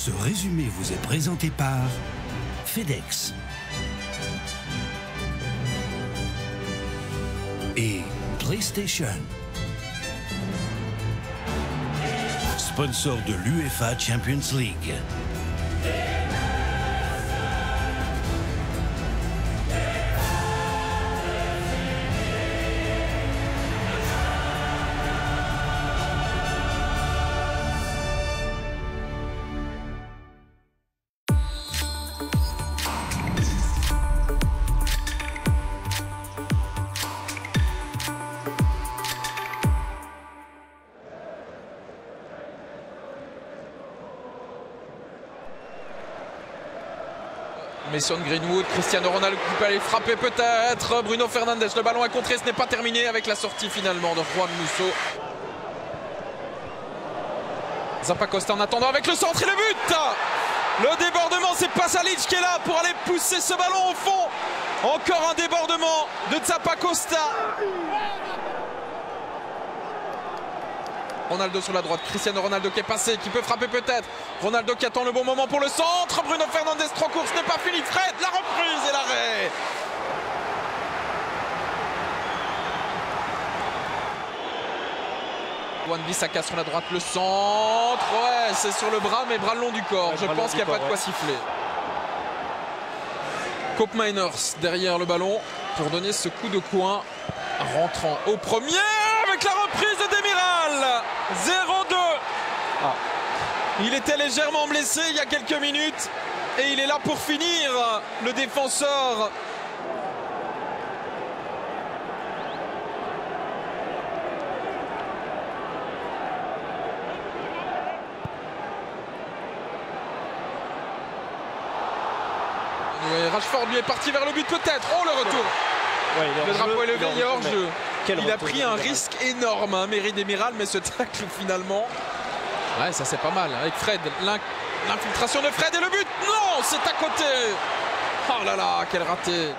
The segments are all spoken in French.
Ce résumé vous est présenté par FedEx et PlayStation, sponsor de l'UEFA Champions League. Mason Greenwood, Cristiano Ronaldo qui peut aller frapper peut-être. Bruno Fernandes, le ballon est contré, ce n'est pas terminé avec la sortie finalement de Juan Musso. Zappacosta en attendant avec le centre et le but. Le débordement, c'est Pasalic qui est là pour aller pousser ce ballon au fond. Encore un débordement de Zappacosta. Ronaldo sur la droite, Cristiano Ronaldo qui est passé, qui peut frapper peut-être. Ronaldo qui attend le bon moment pour le centre. Bruno Fernandes trop court, ce n'est pas fini. Fred, la reprise et l'arrêt. Wan-Bissaka sur la droite, le centre. Ouais, c'est sur le bras, mais bras le long du corps. Je pense qu'il n'y a pas de quoi siffler. Koopmeiners derrière le ballon pour donner ce coup de coin rentrant au premier avec la reprise de Demiral. 0-2. Il était légèrement blessé il y a quelques minutes et il est là pour finir, le défenseur. Rashford lui est parti vers le but peut-être. Oh, le retour. Ouais, le drapeau est levé, il est hors jeu. Il a pris un Demiral. risque énorme, hein, Merih Demiral, mais ce tacle finalement. Ouais, ça c'est pas mal. Avec Fred, l'infiltration de Fred et le but. Non, c'est à côté. Oh là là, quel raté.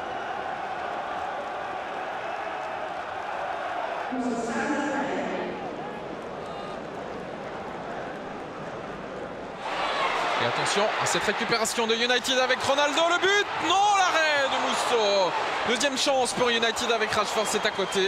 Et attention à cette récupération de United avec Ronaldo, le but. Non, l'arrêt de Musso. Deuxième chance pour United avec Rashford, c'est à côté.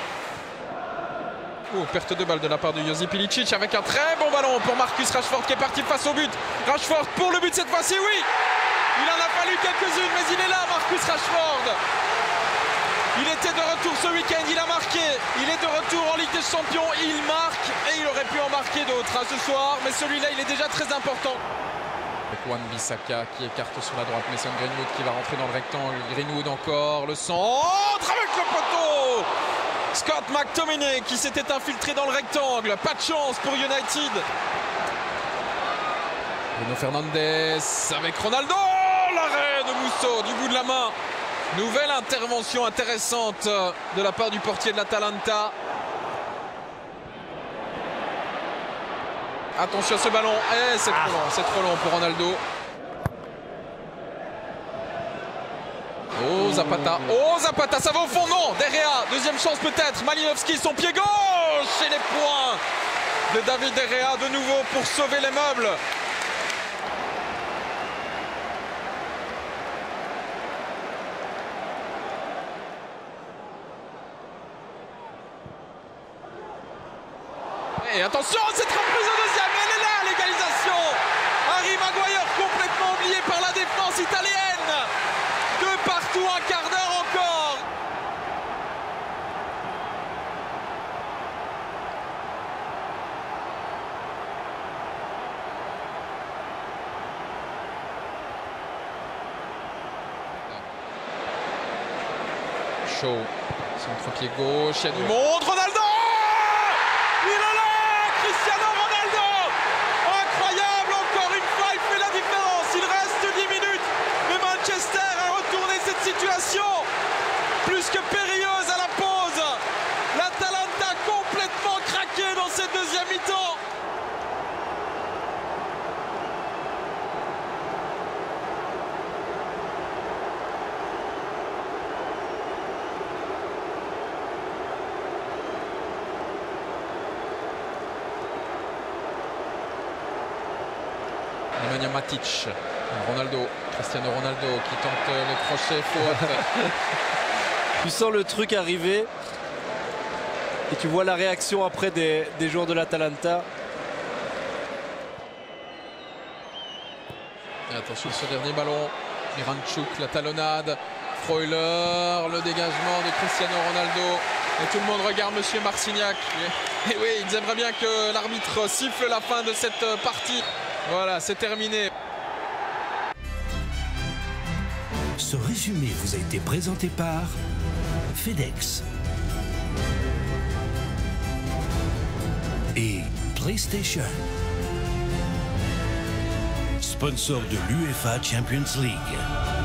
Oh, perte de balle de la part de Josip Ilicic avec un très bon ballon pour Marcus Rashford qui est parti face au but. Rashford pour le but cette fois-ci, oui. Il en a fallu quelques-unes, mais il est là, Marcus Rashford. Il était de retour ce week-end, il a marqué. Il est de retour en Ligue des Champions, il marque et il aurait pu en marquer d'autres ce soir. Mais celui-là, il est déjà très important. Avec Wan-Bissaka qui écarte sur la droite, Mason Greenwood qui va rentrer dans le rectangle. Greenwood encore, le centre avec le poteau. Scott McTominay qui s'était infiltré dans le rectangle. Pas de chance pour United. Bruno Fernandes avec Ronaldo. L'arrêt de Musso du bout de la main. Nouvelle intervention intéressante de la part du portier de l'Atalanta. Attention à ce ballon. Eh, c'est trop long pour Ronaldo. Oh Zapata, ça va au fond, non. Derrea, deuxième chance peut-être. Malinowski, son pied gauche et les points de David Derrea de nouveau pour sauver les meubles. Et attention, cette reprise au deuxième, elle est là, l'égalisation. Harry Maguire complètement oublié par la défense italienne. De partout, un quart d'heure encore. Shaw, centre-pied gauche, il y a du monde. Ronaldo! Il est là! Cristiano Ronaldo! Incroyable, encore une fois, il fait la différence. Il reste 10 minutes, mais Manchester a retourné cette situation plus que périlleuse à la pause. L'Atalanta complètement craqué dans cette deuxième mi-temps. Nemanja Matic. Cristiano Ronaldo qui tente le crochet, faute. Tu sens le truc arriver et tu vois la réaction après des joueurs de l'Atalanta. Et attention ce dernier ballon. Miranchuk, la talonnade. Freuler, le dégagement de Cristiano Ronaldo. Et tout le monde regarde Monsieur Marcignac. Et oui, ils aimeraient bien que l'arbitre siffle la fin de cette partie. Voilà, c'est terminé. Ce résumé vous a été présenté par FedEx et PlayStation, sponsor de l'UEFA Champions League.